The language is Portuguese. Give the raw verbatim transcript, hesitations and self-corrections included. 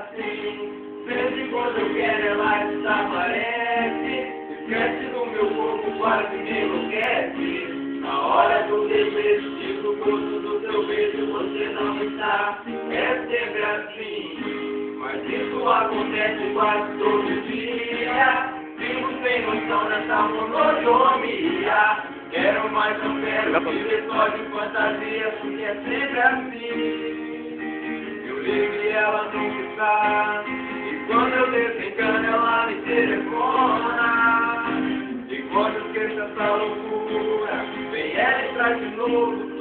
assim. Sempre quando eu quero ela desaparece. Esquece do meu corpo, quase me enlouquece. Na hora do desejo, digo o gosto do teu beijo, você não está. É sempre assim. Mas isso acontece quase todo dia. Vivo sem noção nessa monotonia. Quero mais, não quero viver só de fantasia, porque é sempre assim. Eu ligo e ela nunca está. E quando eu desencano, ela me telefona. E quando eu esqueço essa loucura, vem ela e traz de novo.